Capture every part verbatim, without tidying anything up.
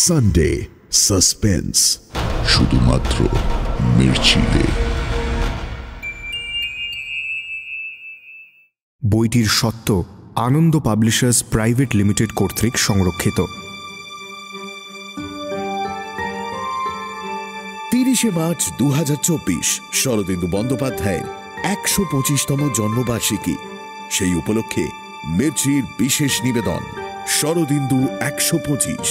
Sunday suspense, শুধুমাত্র মির্চিতে। বইটির সত্ত্ব আনন্দ পাবলিশার্স প্রাইভেট লিমিটেড কর্তৃক সংরক্ষিত। তিরিশে মার্চ দু হাজার চব্বিশ শরদিন্দু বন্দ্যোপাধ্যায়ের একশো পঁচিশতম জন্মবার্ষিকী। সেই উপলক্ষে মির্চির বিশেষ নিবেদন শরদিন্দু একশো পঁচিশ।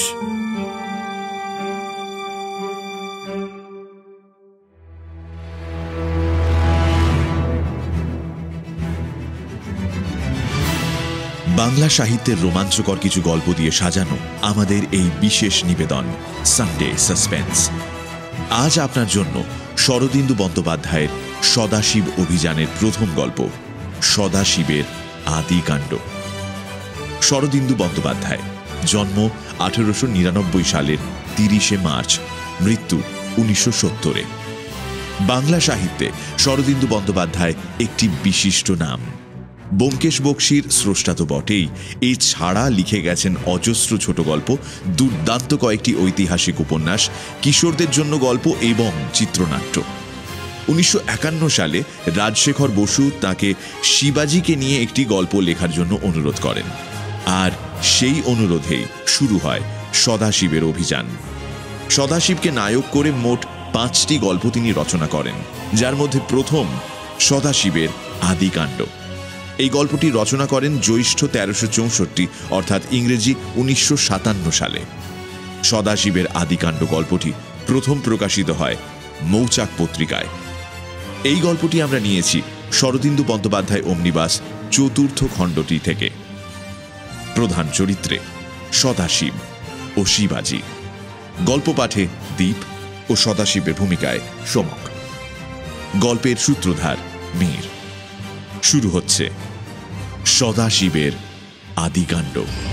বাংলা সাহিত্যের রোমাঞ্চকর কিছু গল্প দিয়ে সাজানো আমাদের এই বিশেষ নিবেদন সানডে সাসপেন্স। আজ আপনার জন্য শরদিন্দু বন্দ্যোপাধ্যায়ের সদাশিব অভিযানের প্রথম গল্প, সদাশিবের আদিকাণ্ড। শরদিন্দু বন্দ্যোপাধ্যায়, জন্ম আঠেরোশো নিরানব্বই সালের তিরিশে মার্চ, মৃত্যু উনিশশো সত্তরে। বাংলা সাহিত্যে শরদিন্দু বন্দ্যোপাধ্যায় একটি বিশিষ্ট নাম। ব্যোমকেশ বক্সীর স্রষ্টা তো বটেই, এই ছাড়া লিখে গেছেন অজস্র ছোট গল্প, দুর্দান্ত কয়েকটি ঐতিহাসিক উপন্যাস, কিশোরদের জন্য গল্প এবং চিত্রনাট্য। উনিশশো একান্ন সালে রাজশেখর বসু তাকে শিবাজিকে নিয়ে একটি গল্প লেখার জন্য অনুরোধ করেন, আর সেই অনুরোধেই শুরু হয় সদাশিবের অভিযান। সদাশিবকে নায়ক করে মোট পাঁচটি গল্প তিনি রচনা করেন, যার মধ্যে প্রথম সদাশিবের আদিকাণ্ড। এই গল্পটি রচনা করেন জ্যৈষ্ঠ তেরোশো চৌষট্টি অর্থাৎ ইংরেজি উনিশশো সাতান্ন সালে। সদাশিবের আদিকাণ্ড গল্পটি প্রথম প্রকাশিত হয় মৌচাক পত্রিকায়। এই গল্পটি আমরা নিয়েছি শরদিন্দু বন্দ্যোপাধ্যায় অমনিবাস চতুর্থ খণ্ডটি থেকে। প্রধান চরিত্রে সদাশিব ও শিবাজি, গল্প পাঠে দীপ ও সদাশিবের ভূমিকায় সমক, গল্পের সূত্রধার মীর। শুরু হচ্ছে সদাশিবের আদিকাণ্ড।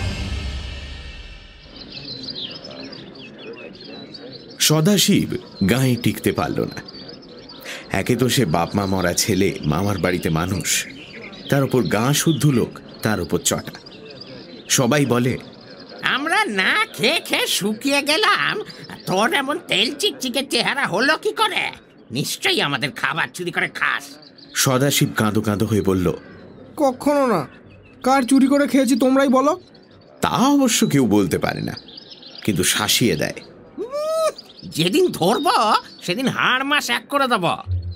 সদাশিব গাঁয়ে টিকতে পারল না। একে তো সে বাপ মা মরা ছেলে, মামার বাড়িতে মানুষ, তার উপর গাঁ শুদ্ধ লোক, তার উপর চটা। সবাই বলে, আমরা না খেয়ে খেয়ে শুকিয়ে গেলাম, তোর এমন তেল চিকচিকে চেহারা হলো কি করে? নিশ্চয়ই আমাদের খাবার চুরি করে খাস। সদাশিব কাঁদো কাঁদো হয়ে বলল, কখনো না। কার চুরি করে খেয়েছি তোমরাই বলো। তা অবশ্য কেউ বলতে পারে না, কিন্তু শাসিয়ে দেয়। যেদিন ধরব সেদিন হাড় মাস এক করে দেব।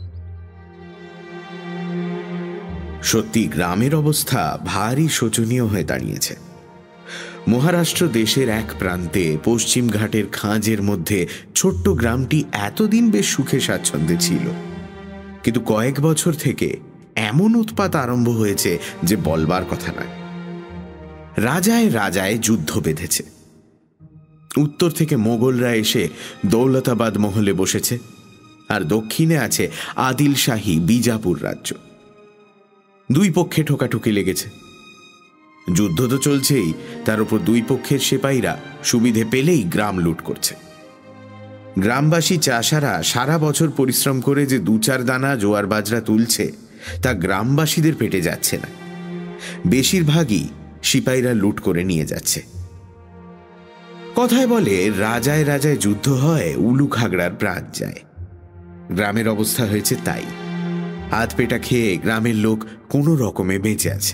সত্যি গ্রামের অবস্থা ভারী শোচনীয় হয়ে দাঁড়িয়েছে। মহারাষ্ট্র দেশের এক প্রান্তে পশ্চিম ঘাটের খাঁজের মধ্যে ছোট্ট গ্রামটি এতদিন বেশ সুখে স্বাচ্ছন্দ্যে ছিল, কিন্তু কয়েক বছর থেকে এমন উৎপাত আরম্ভ হয়েছে যে বলবার কথা নয়। রাজায় রাজায় যুদ্ধ বেঁধেছে। উত্তর থেকে মোগলরা এসে দৌলতাবাদ মহলে বসেছে, আর দক্ষিণে আছে আদিল শাহী বিজাপুর রাজ্য। দুই পক্ষে ঠোকাঠুকি লেগেছে। যুদ্ধ তো চলছেই, তার উপর দুই পক্ষের সিপাহীরা সুবিধে পেলেই গ্রাম লুট করছে। গ্রামবাসী চাষারা সারা বছর পরিশ্রম করে যে দু চার দানা জোয়ার বাজরা তুলছে, তা গ্রামবাসীদের পেটে যাচ্ছে না। বেশিরভাগই সিপাহীরা লুট করে নিয়ে যাচ্ছে। কথায় বলে, রাজায় রাজায় যুদ্ধ হয়, উলু খাগড়ার প্রাণ যায়। গ্রামের অবস্থা হয়েছে তাই। হাত পেটা খেয়ে গ্রামের লোক কোনো রকমে বেঁচে আছে।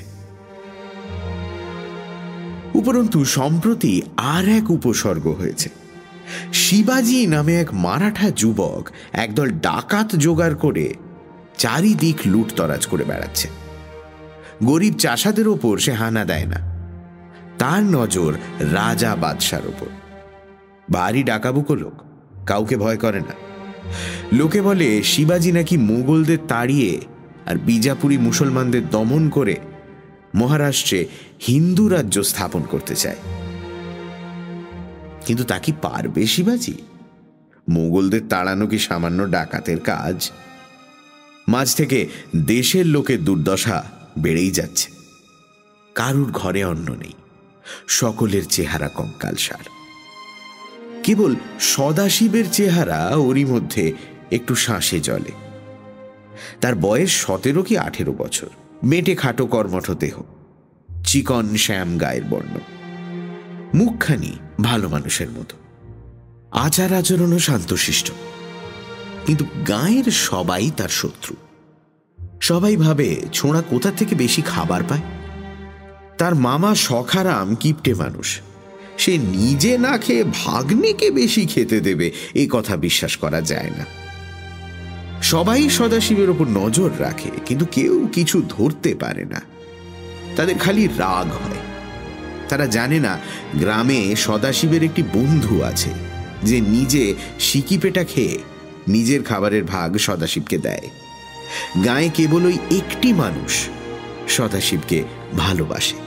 উপরন্তু সম্প্রতি আর এক উপসর্গ হয়েছে। শিবাজি নামে এক মারাঠা যুবক একদল ডাকাত জোগাড় করে চারিদিক লুটতরাজ করে বেড়াচ্ছে। গরিব চাষাদের ওপর সে হানা দেয় না, তার নজর রাজা বাদশার ওপর। ভারী ডাকাবুকো লোক, কাউকে ভয় করে না। লোকে বলে শিবাজি নাকি মুঘলদের তাড়িয়ে আর বিজাপুরি মুসলমানদের দমন করে মহারাষ্ট্রে হিন্দু রাজ্য স্থাপন করতে চায়। কিন্তু তা কি পারবে শিবাজি? মুঘলদের তাড়ানো কি সামান্য ডাকাতের কাজ? মাঝ থেকে দেশের লোকের দুর্দশা বেড়েই যাচ্ছে। কারুর ঘরে অন্ন নেই, সকলের চেহারা কঙ্কালসার। কেবল সদাশিবের চেহারা ওরই মধ্যে একটু শ্বাসে জ্বলে। তার বয়স সতেরো কি আঠেরো বছর, মেটে খাটো কর্মঠ দেহ, চিকন শ্যাম গায়ের বর্ণ, মুখখানি ভালো মানুষের মতো, আচার আচরণও শান্তশিষ্ট, কিন্তু গাঁয়ের সবাই তার শত্রু। সবাই ভাবে ছোঁড়া কোথা থেকে বেশি খাবার পায়। তার মামা সখারাম কিপটে মানুষ, সে নিজে না খেয়ে ভাগ্নেকে বেশি খেতে দেবে এ কথা বিশ্বাস করা যায় না। সবাই সদাশিবের ওপর নজর রাখে, কিন্তু কেউ কিছু ধরতে পারে না। তাদের খালি রাগ হয়। তারা জানে না গ্রামে সদাশিবের একটি বন্ধু আছে যে নিজে সিকিপেটা খেয়ে নিজের খাবারের ভাগ সদাশিবকে দেয়। গায়ে কেবল ওই একটি মানুষ সদাশিবকে ভালোবাসে।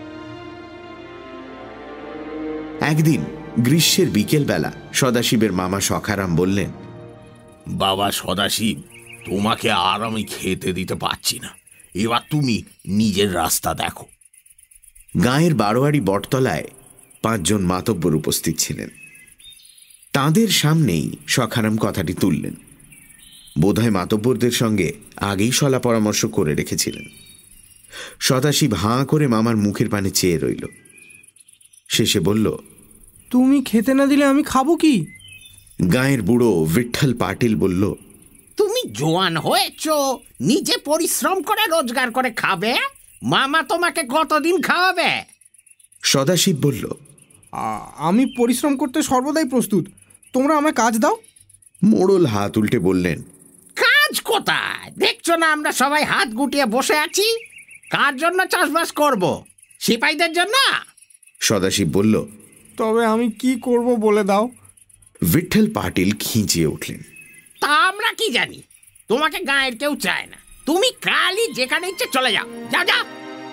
একদিন গ্রীষ্মের বিকেলবেলা সদাশিবের মামা সখারাম বললেন, বাবা সদাশিব, তোমাকে আর আমি খেতে দিতে পারছি না, এবার তুমি নিজের রাস্তা দেখো। গাঁয়ের বারোয়ারি বটতলায় পাঁচজন মাতব্বর উপস্থিত ছিলেন। তাঁদের সামনেই সখারাম কথাটি তুললেন। বোধহয় মাতব্বরদের সঙ্গে আগেই সলা পরামর্শ করে রেখেছিলেন। সদাশিব হাঁ করে মামার মুখের পানে চেয়ে রইল। শেষে বলল, তুমি খেতে না দিলে আমি খাবো কি? গাঁয়ের বুড়ো বিঠ্ঠল পাটিল বলল, তুমি জোয়ান হয়েছ, নিজে পরিশ্রম করে রোজগার করে খাবে, মামা তোমাকে কতদিন খাওয়াবে? সদাশিব বলল, আমি পরিশ্রম করতে সর্বদাই প্রস্তুত, তোমরা আমায় কাজ দাও। মোড়ল হাত উল্টে বললেন, কাজ কোথায়? দেখছো না আমরা সবাই হাত গুটিয়ে বসে আছি। কার জন্য চাষবাস করব? সিপাহীদের জন্য? সদাশিব বলল, তবে আমি কি করব বলে দাও। বিঠ্ঠল পাটিল খিঁচিয়ে উঠলেন, তা আমরা কি জানি? তোমাকে গায়ের কেউ চায় না, তুমি কালই যেখানে ইচ্ছে চলে যাও, যাও যাও।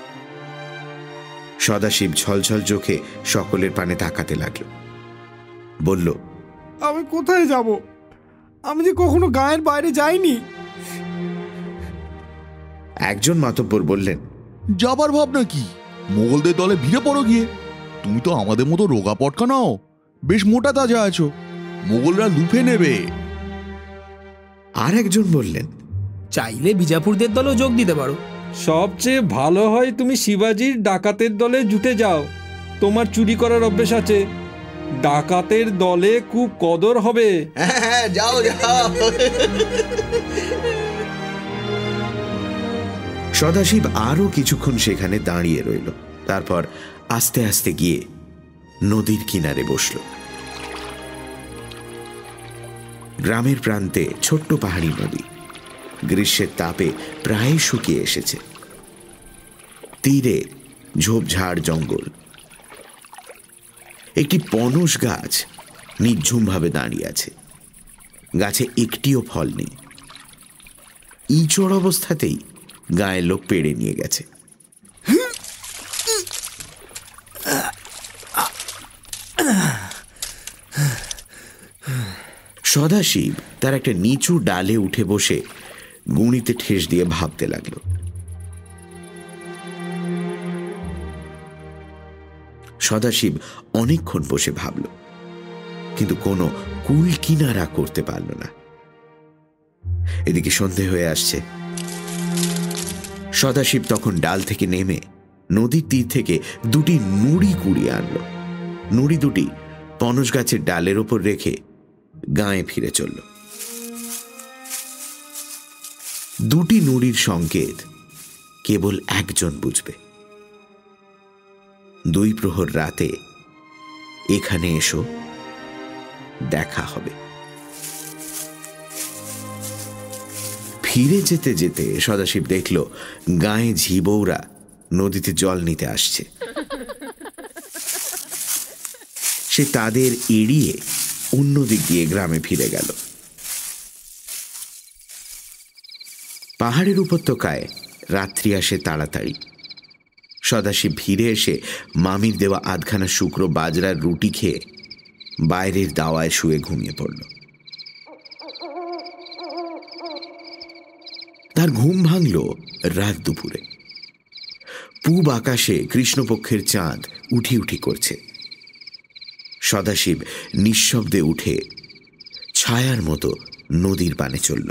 সদাশিব ছলছল চোখে সকলের পানে তাকাতে লাগল। বলল, আমি কোথায় যাব? আমি যে কখনো গায়ের বাইরে যাইনি। একজন মাতব্বর বললেন, যাবার ভাবনা কি? মোগলদের দলে ভিড়ে পড়ো গিয়ে। তুমি তো আমাদের মতো রোগা পটকা নাও, বেশ মোটা তাজা আছো, মোগলরা লুফে নেবে। আর একজন বললেন, চাইলে বিজাপুরদের দলেও যোগ দিতে পারো। সবচেয়ে ভালো হয় তুমি শিবাজির ডাকাতের দলে জুটে যাও, তোমার চুরি করার অভ্যেস আছে, ডাকাতের দলে খুব কদর হবে। হ্যাঁ, যাও যাও। সদাশিব আরো কিছুক্ষণ সেখানে দাঁড়িয়ে রইল। তারপর আস্তে আস্তে গিয়ে নদীর কিনারে বসল। গ্রামের প্রান্তে ছোট্ট পাহাড়ি নদী গ্রীষ্মের তাপে প্রায় শুকিয়ে এসেছে। তীরে ঝোপঝাড় জঙ্গল। একটি পনস গাছ নিঝুমভাবে দাঁড়িয়ে আছে। গাছে একটিও ফল নেই। ইচড় অবস্থাতেই গায়ের লোক পেড়ে নিয়ে গেছে। সদাশিব তার একটা নিচু ডালে উঠে বসে গুঁড়িতে ঠেস দিয়ে ভাবতে লাগল। সদাশিব অনেকক্ষণ বসে ভাবল, কিন্তু কোনো কুল কিনারা করতে পারল না। এদিকে সন্ধে হয়ে আসছে। সদাশিব তখন ডাল থেকে নেমে নদীর তীর থেকে দুটি নুড়ি কুড়িয়ে আনল। নুড়ি দুটি পনস গাছের ডালের ওপর রেখে গাঁয়ে ফিরে চলল। দুটি নুড়ির সংকেত কেবল একজন বুঝবে। দুই প্রহর রাতে এখানে এসো, দেখা হবে। ফিরে যেতে যেতে সদাশিব দেখল গাঁয়ে ঝিবৌরা নদীতে জল নিতে আসছে। সে তাদের এড়িয়ে অন্যদিক দিয়ে গ্রামে ফিরে গেল। পাহাড়ের উপত্যকায় রাত্রি আসে তাড়াতাড়ি। সদাশিব ফিরে এসে মামির দেওয়া আধখানা শুকনো বাজরার রুটি খেয়ে বাইরের দাওয়ায় শুয়ে ঘুমিয়ে পড়ল। তার ঘুম ভাঙল রাত দুপুরে। পূব আকাশে কৃষ্ণপক্ষের চাঁদ উঠি উঠি করছে। সদাশিব নিঃশব্দে উঠে ছায়ার মতো নদীর পানে চলল।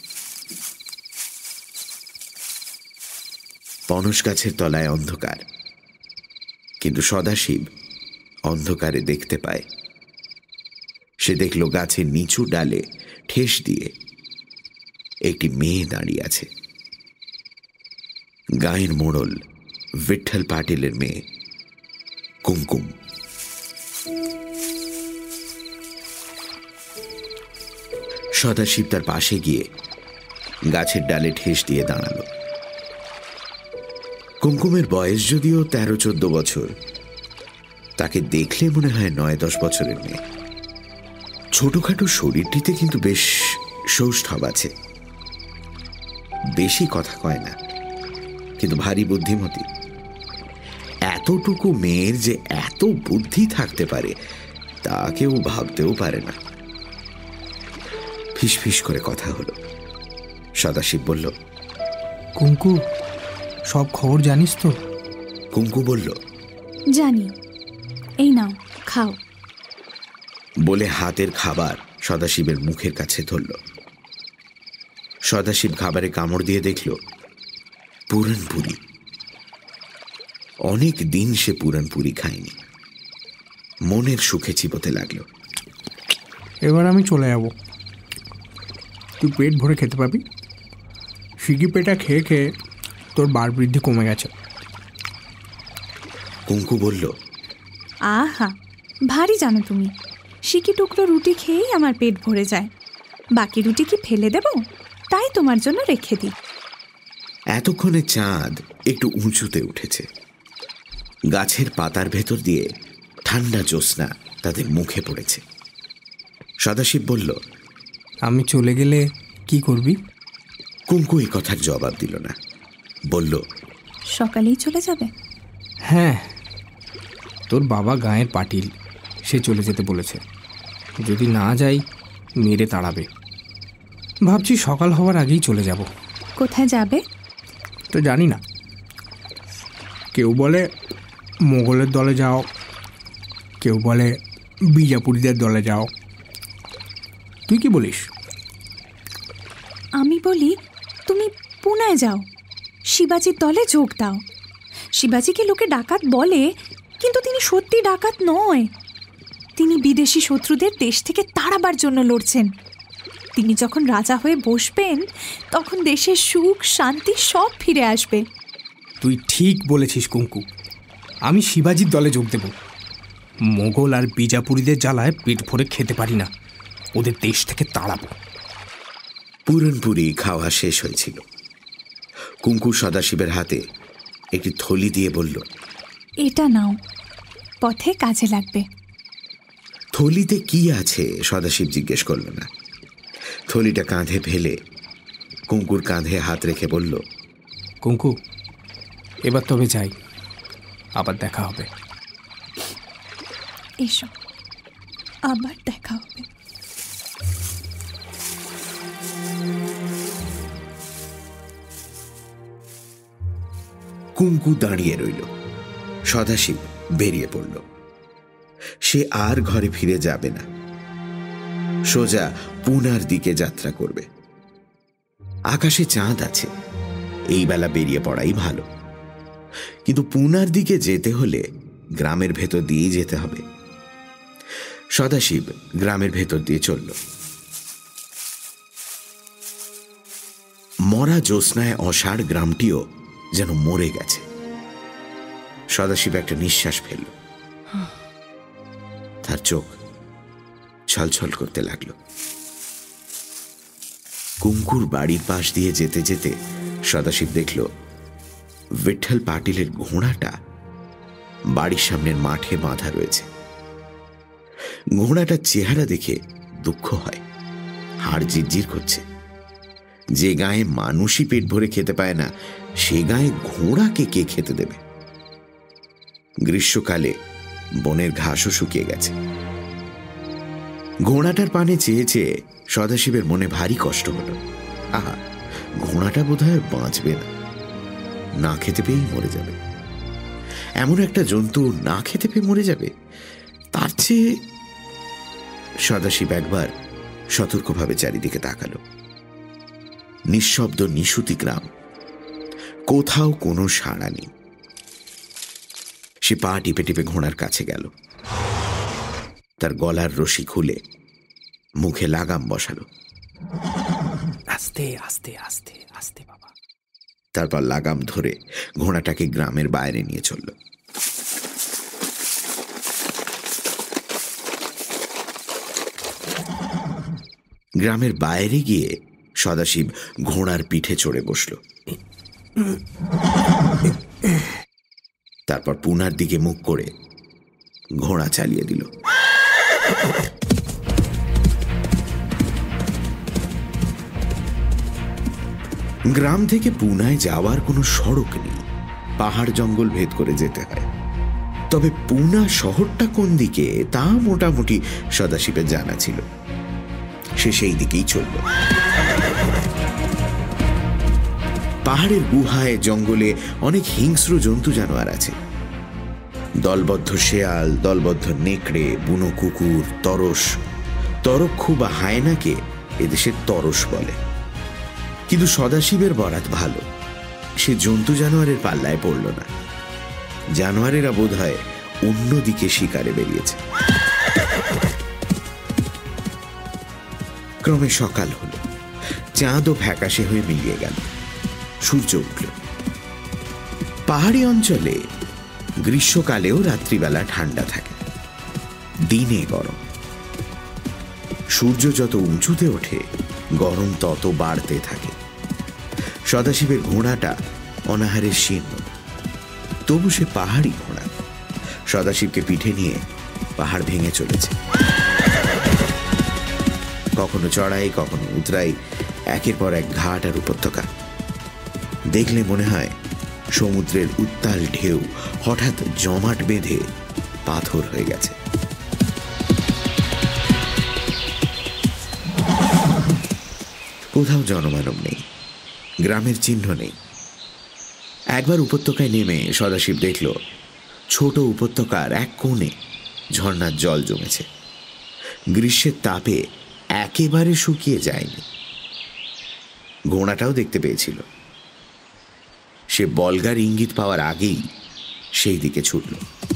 পনস গাছের তলায় অন্ধকার, কিন্তু সদাশিব অন্ধকারে দেখতে পায় সে দেখল গাছের নিচু ডালে ঠেস দিয়ে একটি মেয়ে দাঁড়িয়ে আছে। গায়ের মোড়ল বিঠ্ঠল পাটিলের মেয়ে কুমকুম। সদাশিব তার পাশে গিয়ে গাছের ডালে ঠেস দিয়ে দাঁড়ালো। কুমকুমের বয়স যদিও তেরো চোদ্দ বছর, তাকে দেখলে মনে হয় নয় দশ বছরের মেয়ে। ছোটখাটো শরীরটিতে কিন্তু বেশ সৌষ্ঠব আছে। বেশি কথা কয় না, কিন্তু ভারী বুদ্ধিমতী। এতটুকু মেয়ের যে এত বুদ্ধি থাকতে পারে তা কেউ ভাবতেও পারে না। ফিস ফিস করে কথা হলো। সদাশিব বলল, কুঙ্কু, সব খবর জানিস তো? কুঙ্কু বলল, জানি, এই নাও খাও। বলে হাতের খাবার সদাশিবের মুখের কাছে ধরল। সদাশিব খাবারে কামড় দিয়ে দেখল পুরনপুরি। অনেক দিন সে পুরনপুরি খায়নি। মনের সুখে চিবোতে লাগলো। এবার আমি চলে যাব, তুই পেট ভরে খেতে পাবি। সিগি পেটা খেয়ে খেয়ে তোর বার বৃদ্ধি কমে গেছে। কুঙ্কু বলল, আহা, ভারী জানো তুমি। সিকি টুকরো রুটি খেয়েই আমার পেট ভরে যায়। বাকি রুটি কি ফেলে দেব? তাই তোমার জন্য রেখে দিই। এতক্ষণে চাঁদ একটু উঁচুতে উঠেছে। গাছের পাতার ভেতর দিয়ে ঠান্ডা জ্যোৎস্না তাদের মুখে পড়েছে। সদাশিব বলল, আমি চলে গেলে কি করবি? কুঙ্কু এই কথার জবাব দিল না। বলল, সকালেই চলে যাবে? হ্যাঁ, তোর বাবা গায়ের পাটিল, সে চলে যেতে বলেছে। যদি না যাই মেরে তাড়াবে। ভাবছি সকাল হওয়ার আগেই চলে যাব। কোথায় যাবে? তো জানি না। কেউ বলে মোগলের দলে যাও, কেউ বলে বিজাপুরীদের দলে যাও। তুই কি বলিস? আমি বলি তুমি পুনায় যাও, শিবাজির দলে যোগ দাও। শিবাজিকে লোকে ডাকাত বলে, কিন্তু তিনি সত্যি ডাকাত নয়। তিনি বিদেশি শত্রুদের দেশ থেকে তাড়াবার জন্য লড়ছেন। তিনি যখন রাজা হয়ে বসবেন তখন দেশের সুখ শান্তি সব ফিরে আসবে। তুই ঠিক বলেছিস কুঙ্কু, আমি শিবাজির দলে যোগ দেব। মোগল আর বিজাপুরীদের জ্বালায় পেট ভরে খেতে পারি না, ওদের দেশ থেকে তাড়াবো। পুরনপুরি খাওয়া শেষ হয়েছিল। কুঙ্কু সদাশিবের হাতে একটি থলি দিয়ে বলল, এটা নাও, পথে কাজে লাগবে। থলিতে কি আছে সদাশিব জিজ্ঞেস করল না। থলিটা কাঁধে ফেলে কুঙ্কুর কাঁধে হাত রেখে বলল, কুঙ্কু, এবার তবে যাই, আবার দেখা হবে। এসো, আবার দেখা হবে। কুঙ্কু দাঁড়িয়ে রইল। সদাশিব বেরিয়ে পড়ল। সে আর ঘরে ফিরে যাবে না, সোজা পুনার দিকে যাত্রা করবে। আকাশে চাঁদ আছে, এই বেলা বেরিয়ে পড়াই ভালো। কিন্তু পুনার দিকে যেতে হলে গ্রামের ভেতর দিয়ে যেতে হবে। সদাশিব গ্রামের ভেতর দিয়ে চলল। মরা জ্যোৎস্নায় অষাঢ় গ্রামটিও যেন মরে গেছে। সদাশিব একটা নিঃশ্বাস ফেলল। তার চোখ ছলছল করতে লাগল। কুঙ্কুর বাড়ির পাশ দিয়ে যেতে যেতে সদাশিব দেখল বিঠ্ঠল পাটিলের ঘোড়াটা বাড়ির সামনের মাঠে বাঁধা রয়েছে। ঘোড়াটার চেহারা দেখে দুঃখ হয়, হাড় জিরজির করছে। যে গায়ে মানুষই পেট ভরে খেতে পায় না, সে গায়ে ঘোড়াকে কে খেতে দেবে? গ্রীষ্মকালে বনের ঘাসও শুকিয়ে গেছে। ঘোড়াটার পানে চেয়ে চেয়ে সদাশিবের মনে ভারী কষ্ট হল। আহা, ঘোড়াটা বোধহয় বাঁচবে না, না খেতে পেয়েই মরে যাবে। এমন একটা জন্তু না খেতে পেয়ে মরে যাবে, তার চেয়ে। সদাশিব একবার সতর্কভাবে চারিদিকে তাকালো। নিঃশব্দ নিশুতি গ্রাম, কোথাও কোনো সাড়া নেই। সে পা টিপে টিপে ঘোড়ার কাছে গেল। তার গলার রশি খুলে মুখে লাগাম বসালো। আস্তে আস্তে আস্তে আস্তে বাবা। তারপর লাগাম ধরে ঘোড়াটাকে গ্রামের বাইরে নিয়ে চলল। গ্রামের বাইরে গিয়ে সদাশিব ঘোড়ার পিঠে চড়ে বসল। তারপর পুনার দিকে মুখ করে ঘোড়া চালিয়ে দিল। গ্রাম থেকে পুনায় যাওয়ার কোনো সড়ক নেই, পাহাড় জঙ্গল ভেদ করে যেতে হয়। তবে পুনা শহরটা কোন দিকে তা মোটামুটি সদাশিবের জানা ছিল। সে সেই দিকেই চলল। পাহাড়ের গুহায় জঙ্গলে অনেক হিংস্র জন্তু জানোয়ার আছে। দলবদ্ধ শেয়াল, দলবদ্ধ নেকড়ে, বুনো কুকুর, তরস, তরক্ষু বা হায়নাকে এদেশের তরস বলে। কিন্তু সদাশিবের বরাত ভালো, সে জন্তু জানোয়ারের পাল্লায় পড়ল না। জানোয়ারেরা বোধ হয় অন্যদিকে শিকারে বেরিয়েছে। ক্রমে সকাল হল, চাঁদও ফ্যাকাশে হয়ে মিলিয়ে গেল, সূর্য উঠল। পাহাড়ি অঞ্চলে গ্রীষ্মকালেও রাত্রিবেলা ঠান্ডা থাকে, দিনে গরম। সূর্য যত উঁচুতে ওঠে গরম তত বাড়তে থাকে। সদাশিবের ঘোড়াটা অনাহারের শীর্ণ, তবু সে পাহাড়ি ঘোড়া। সদাশিবকে পিঠে নিয়ে পাহাড় ভেঙে চলেছে, কখনো চড়াই কখনো উতরাই, একের পর এক ঘাট আর উপত্যকা। দেখলে মনে হয় সমুদ্রের উত্তাল ঢেউ হঠাৎ জমাট বেঁধে পাথর হয়ে গেছে। কোথাও জনমানব নেই, গ্রামের চিহ্ন নেই। একবার উপত্যকায় নেমে সদাশিব দেখল ছোট উপত্যকার এক কোণে ঝর্ণার জল জমেছে। গ্রীষ্মের তাপে একেবারে শুকিয়ে যায়নি। ঘোড়াটাও দেখতে পেয়েছিল। সে বলগার ইঙ্গিত পাওয়ার আগেই সেই দিকে ছুটল।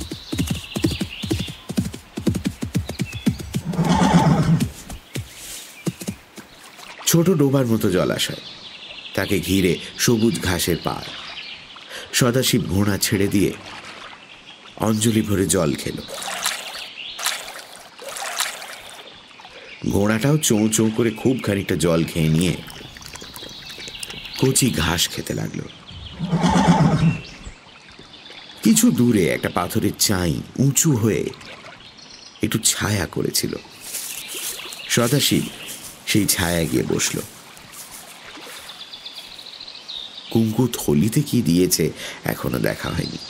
ছোট ডোবার মতো জলাশয়, তাকে ঘিরে সবুজ ঘাসের পাড়। সদাশিব ঘোড়া ছেড়ে দিয়ে অঞ্জলি ভরে জল খেল। ঘোড়াটাও চোঁ চোঁ করে খুব খানিকটা জল খেয়ে নিয়ে কচি ঘাস খেতে লাগলো। কিছু দূরে একটা পাথরের চাই উঁচু হয়ে একটু ছায়া করেছিল। সদাশিব সেই ছায়া গিয়ে বসল। কুঙ্কু থলিতে কি দিয়েছে এখনো দেখা হয়নি।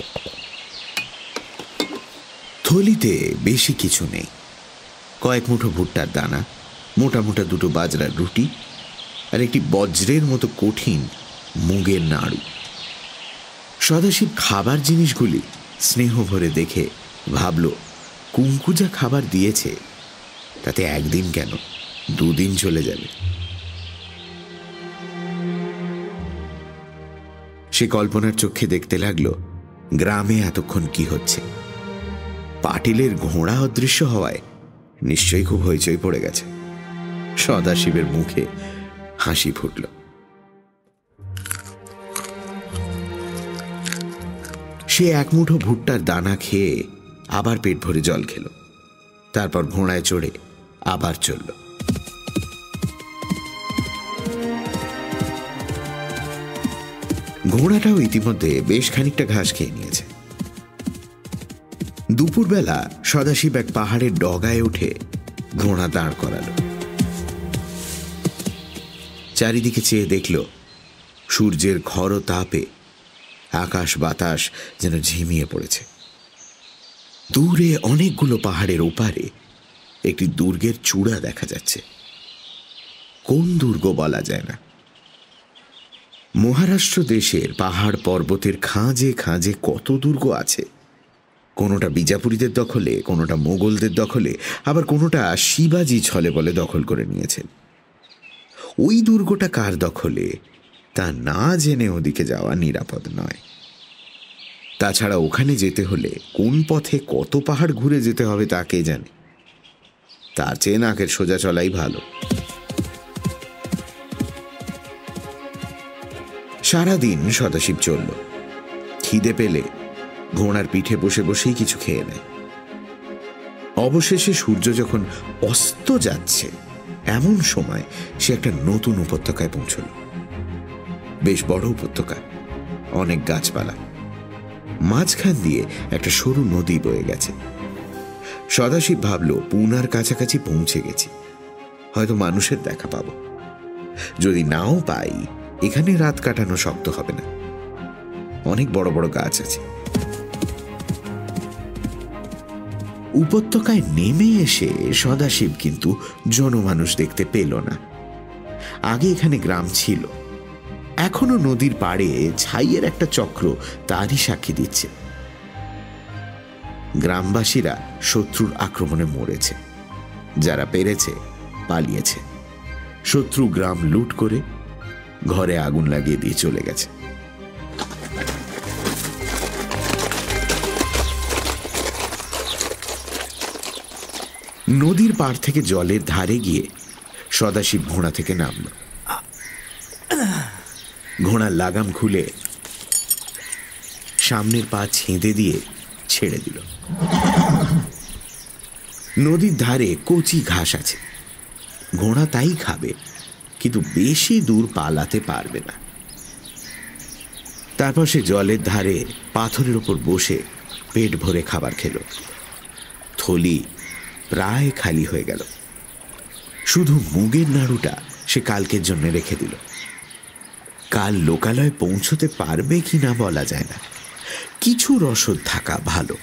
থলিতে বেশি কিছু নেই, কয়েক মুঠো ভুট্টার দানা, মোটা মোটা দুটো বাজরার রুটি আর একটি বজ্রের মতো কঠিন মুগের নাড়ু। সদাশিব খাবার জিনিসগুলি স্নেহ ভরে দেখে ভাবল, কুঙ্কু যা খাবার দিয়েছে তাতে একদিন কেন দুদিন চলে যাবে। সে কল্পনার চোখে দেখতে লাগলো গ্রামে এতক্ষণ কি হচ্ছে। পাটিলের ঘোড়া অদৃশ্য হওয়ায় নিশ্চয়ই খুব হইচই পড়ে গেছে। সদাশিবের মুখে হাসি ফুটল। সে এক মুঠো ভুট্টার দানা খেয়ে আবার পেট ভরে জল খেল। তারপর ঘোড়ায় চড়ে আবার চলল। ঘোড়াটাও ইতিমধ্যে বেশ খানিকটা ঘাস খেয়ে নিয়েছে। দুপুরবেলা সদাশিব এক পাহাড়ের ডগায় উঠে ঘোড়া দাঁড় করালো। চারিদিকে চেয়ে দেখল সূর্যের খর তাপে আকাশ বাতাস যেন ঝিমিয়ে পড়েছে। দূরে অনেকগুলো পাহাড়ের ওপারে একটি দুর্গের চূড়া দেখা যাচ্ছে। কোন দুর্গ বলা যায় না। মহারাষ্ট্র দেশের পাহাড় পর্বতের খাঁজে খাঁজে কত দুর্গ আছে। কোনোটা বিজাপুরীদের দখলে, কোনোটা মোগলদের দখলে, আবার কোনোটা শিবাজি ছলে বলে দখল করে নিয়েছেন। ওই দুর্গটা কার দখলে তা না জেনে ওদিকে যাওয়া নিরাপদ নয়। তাছাড়া ওখানে যেতে হলে কোন পথে কত পাহাড় ঘুরে যেতে হবে তা কে জানে। তার চেয়ে নাকের সোজা চলাই ভালো। সারাদিন সদাশিব চলল। খিদে পেলে ঘোড়ার পিঠে বসে বসেই কিছু খেয়ে নেয়। অবশেষে সূর্য যখন অস্ত যাচ্ছে এমন সময় সে একটা নতুন উপত্যকায় পৌঁছল। বেশ বড় উপত্যকা, অনেক গাছপালা, মাঝখান দিয়ে একটা সরু নদী বয়ে গেছে। সদাশিব ভাবল পুনার কাছাকাছি পৌঁছে গেছি, হয়তো মানুষের দেখা পাব। যদি নাও পাই এখানে রাত কাটানো শক্ত হবে না, অনেক বড় বড় গাছ আছে। উপত্যকায় নেমে এসে সদাশিব কিন্তু জনমানুষ দেখতে পেল না। আগে এখানে গ্রাম ছিল, এখনো নদীর পাড়ে ছাইয়ের একটা চক্র তারই সাক্ষী দিচ্ছে। গ্রামবাসীরা শত্রুর আক্রমণে মরেছে, যারা পেরেছে পালিয়েছে। শত্রু গ্রাম লুট করে ঘরে আগুন লাগিয়ে দিয়ে চলে গেছে। নদীর পাড় থেকে জলের ধারে গিয়ে সদাশিব ঘোড়া থেকে নামল। ঘোড়ার লাগাম খুলে সামনের পা ছেঁদে দিয়ে ছেড়ে দিল। নদীর ধারে কচি ঘাস আছে, ঘোড়া তাই খাবে, কিন্তু বেশি দূর পালাতে পারবে না। তারপর সে জলের ধারে পাথরের ওপর বসে পেট ভরে খাবার খেল। থলি প্রায় খালি হয়ে গেল। শুধু মুগের নাড়ুটা সে কালকের জন্য রেখে দিল। কাল লোকালয়ে পৌঁছতে পারবে কি না বলা যায় না, কিছু রসদ থাকা ভালো।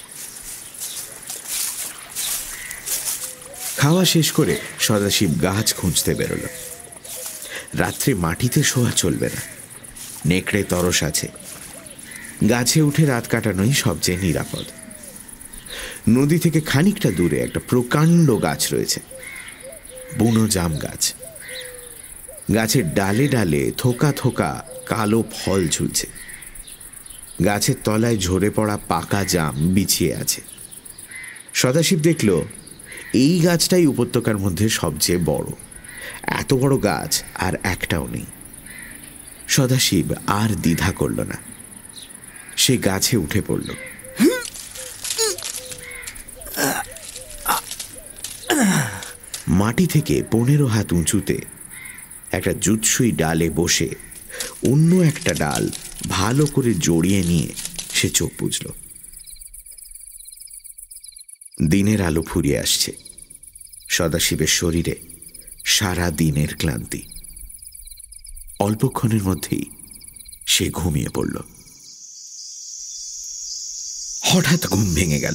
খাওয়া শেষ করে সদাশিব গাছ খুঁজতে বেরোল। রাত্রে মাটিতে শোয়া চলবে না, নেকড়ে তরস আছে। গাছে উঠে রাত কাটানোই সবচেয়ে নিরাপদ। নদী থেকে খানিকটা দূরে একটা প্রকাণ্ড গাছ রয়েছে, বুনো জাম গাছ। গাছের ডালে ডালে থোকা থোকা কালো ফল ঝুলছে। গাছের তলায় ঝরে পড়া পাকা জাম বিছিয়ে আছে। সদাশিব দেখল এই গাছটাই উপত্যকার মধ্যে সবচেয়ে বড়। এত বড় গাছ আর একটাও নেই। সদাশিব আর দ্বিধা করল না, সে গাছে উঠে পড়ল। মাটি থেকে পনেরো হাত উঁচুতে একটা জুৎসুই ডালে বসে অন্য একটা ডাল ভালো করে জড়িয়ে নিয়ে সে চোখ বুজল। দিনের আলো ফুরিয়ে আসছে। সদাশিবের শরীরে সারা দিনের ক্লান্তি। অল্পক্ষণের মধ্যেই সে ঘুমিয়ে পড়ল। হঠাৎ ঘুম ভেঙে গেল।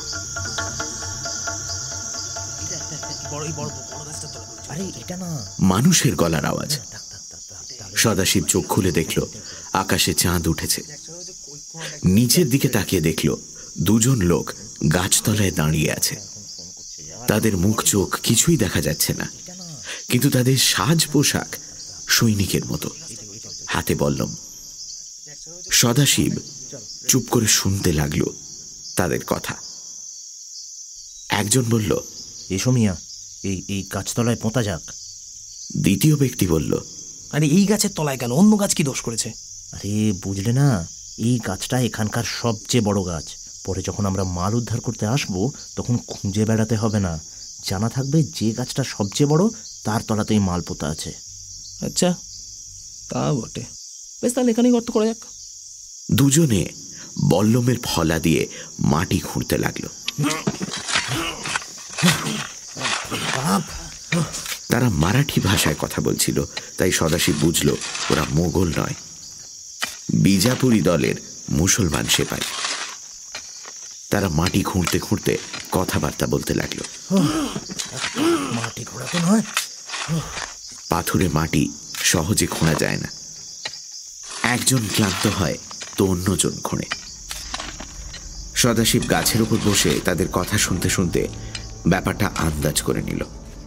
মানুষের গলার আওয়াজ। সদাশিব চোখ খুলে দেখল আকাশে চাঁদ উঠেছে। নিচের দিকে তাকিয়ে দেখল দুজন লোক গাছতলায় দাঁড়িয়ে আছে। তাদের মুখ চোখ কিছুই দেখা যাচ্ছে না, কিন্তু তাদের সাজ পোশাক সৈনিকের মতো, হাতে বল্লম। সদাশিব চুপ করে শুনতে লাগল তাদের কথা। একজন বলল, এসো মিয়া, এই এই গাছতলায় পোঁতা যাক। দ্বিতীয় ব্যক্তি বলল, আরে এই গাছের তলায় কেন, অন্য গাছ কি দোষ করেছে? আরে বুঝলে না, এই গাছটা এখানকার সবচেয়ে বড় গাছ। পরে যখন আমরা মাল উদ্ধার করতে আসবো তখন খুঁজে বেড়াতে হবে না, জানা থাকবে যে গাছটা সবচেয়ে বড় তার তলাতেই মাল পোতা আছে। আচ্ছা, তা বটে। বেশ, তাহলে এখানেই গর্ত করা যাক। দুজনে বল্লমের ফলা দিয়ে মাটি খুঁড়তে লাগলো। তারা মারাঠি ভাষায় কথা বলছিল, তাই সদাশিব বুঝল ওরা মোগল নয়, বিজাপুরি দলের মুসলমান সেপাই। তারা মাটি খুঁড়তে খুঁড়তে কথাবার্তা বলতে লাগলো। মাটি খোঁড়াতে নয়, পাথুরে মাটি সহজে খোঁড়া যায় না। একজন ক্লান্ত হয় তো অন্যজন খোঁড়ে। সদাশিব গাছের উপর বসে তাদের কথা শুনতে শুনতে ব্যাপারটা আন্দাজ করে নিল।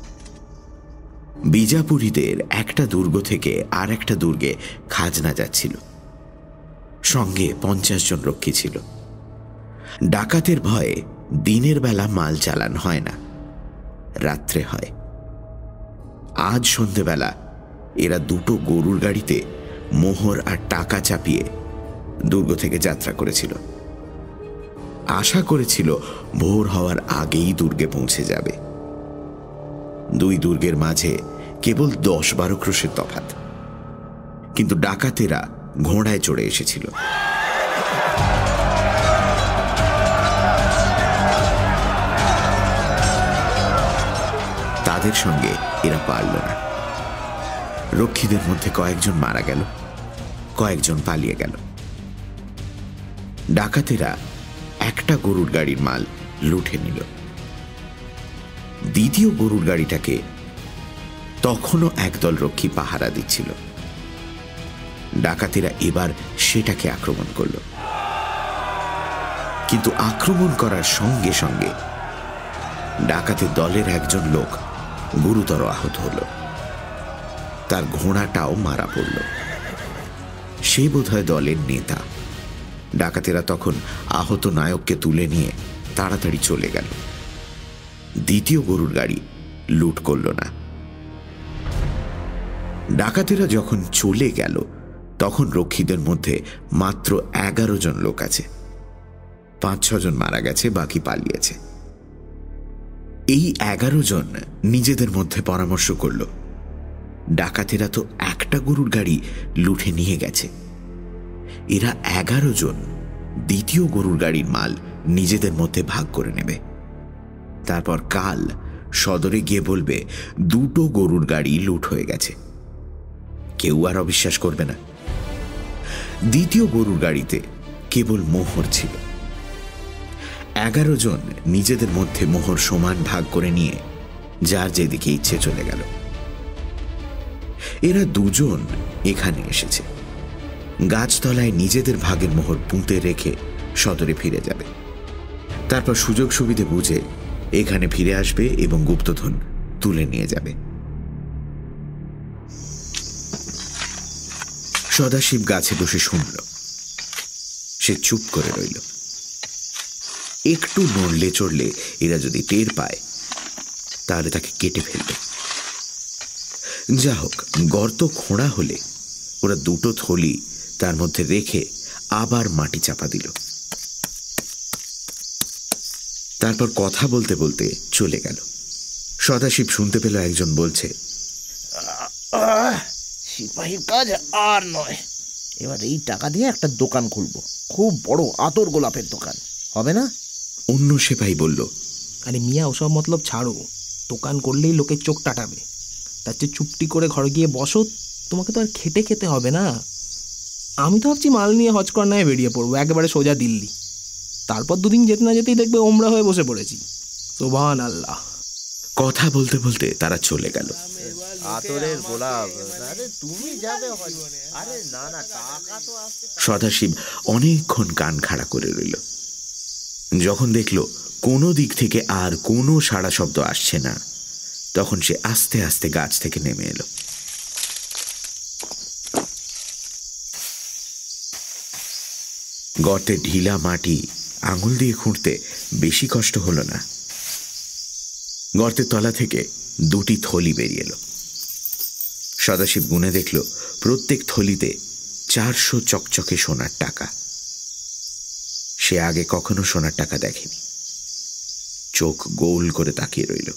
বিজাপুরীদের একটা দুর্গ থেকে আর একটা দুর্গে খাজনা যাচ্ছিল। সঙ্গে পঞ্চাশ জন রক্ষী ছিল। ডাকাতের ভয়ে দিনের বেলা মাল চালান হয় না। রাত্রে হয়। আজ সন্ধেবেলা এরা দুটো গরুর গাড়িতে মোহর আর টাকা চাপিয়ে দুর্গ থেকে যাত্রা করেছিল। আশা করেছিল ভোর হওয়ার আগেই দুর্গে পৌঁছে যাবে। দুই দুর্গের মাঝে কেবল দশ বারো ক্রোশের তফাৎ, কিন্তু ডাকাতেরা ঘোড়ায় চড়ে এসেছিল। তাদের সঙ্গে এরা পারল না। রক্ষীদের মধ্যে কয়েকজন মারা গেল, কয়েকজন পালিয়ে গেল। ডাকাতেরা একটা গরুর গাড়ির মাল লুটে নিল। দ্বিতীয় গরুর গাড়িটাকে তখনও একদল রক্ষী পাহারা দিচ্ছিল। ডাকাতেরা এবার সেটাকে আক্রমণ করল, কিন্তু আক্রমণ করার সঙ্গে সঙ্গে ডাকাতের দলের একজন লোক গুরুতর আহত হল। তার ঘোড়াটাও মারা পড়ল। সে বোধহয় দলের নেতা। ডাকাতেরা তখন আহত নায়ককে তুলে নিয়ে তাড়াতাড়ি চলে গেল। দ্বিতীয় গরুর গাড়ি লুট করল না। ডাকাতেরা যখন চলে গেল তখন রক্ষীদের মধ্যে মাত্র এগারো জন লোক আছে। পাঁচ ছজন মারা গেছে, বাকি পালিয়েছে। এই এগারো জন নিজেদের মধ্যে পরামর্শ করল, ডাকাতেরা তো একটা গরুর গাড়ি লুটে নিয়ে গেছে, এরা এগারো জন দ্বিতীয় গরুর গাড়ির মাল নিজেদের মধ্যে ভাগ করে নেবে। তারপর কাল সদরে গিয়ে বলবে দুটো গরুর গাড়ি লুট হয়ে গেছে। কেউ আর অবিশ্বাস করবে না। দ্বিতীয় গরুর গাড়িতে কেবল মোহর ছিল। এগারো জন নিজেদের মধ্যে মোহর সমান ভাগ করে নিয়ে যার যেদিকে ইচ্ছে চলে গেল। এরা দুজন এখানে এসেছে, গাছতলায় নিজেদের ভাগের মোহর পুঁতে রেখে সদরে ফিরে যাবে। তারপর সুযোগ সুবিধে বুঝে এখানে ফিরে আসবে এবং গুপ্তধন তুলে নিয়ে যাবে। সদাশিব গাছে বসে শুনল। সে চুপ করে রইল। একটু নড়লে চড়লে এরা যদি টের পায় তাহলে তাকে কেটে ফেলবে। যা হোক, গর্ত খোঁড়া হলে ওরা দুটো থলি তার মধ্যে রেখে আবার মাটি চাপা দিল। তারপর কথা বলতে বলতে চলে গেল। সদাশিব শুনতে পেল একজন বলছে, সিপাহীর কাজ আর নয়, এবার এই টাকা দিয়ে একটা দোকান খুলবো, খুব বড় আতর গোলাপের দোকান, হবে না? অন্য সিপাহী বলল, আরে মিয়া ওসব মতলব ছাড়ো, দোকান করলেই লোকের চোখ টাটাবে, তার চেয়ে চুপটি করে ঘরে গিয়ে বসো, তোমাকে তো আর খেটে খেতে হবে না। আমি তো ভাবছি মাল নিয়ে হজ কর্নায় বেরিয়ে পড়বো, একেবারে সোজা দিল্লি। তারপর দুদিন যেতে না যেতেই দেখবে ওমরা হয়ে বসে পড়েছি। সুবহান আল্লাহ। কথা বলতে বলতে তারা চলে গেল। আতরের গোলাপ, আরে তুমি যাবে? আরে না না, টাকা তো আসছে। সদাশিব অনেকক্ষণ কান খাড়া করে রইল। যখন দেখল কোনো দিক থেকে আর কোনো সাড়া শব্দ আসছে না, তখন সে আস্তে আস্তে গাছ থেকে নেমে এলো। গর্তে ঢিলা মাটি আঙুল দিয়ে খুঁড়তে বেশি কষ্ট হলো না। গর্তের তলা থেকে দুটি থলি বেরিয়ে এলো। সদাশিব গুনে দেখল প্রত্যেক থলিতে চারশো চকচকে সোনার টাকা। সে আগে কখনো সোনার টাকা দেখেনি। চোখ গোল করে তাকিয়ে রইল।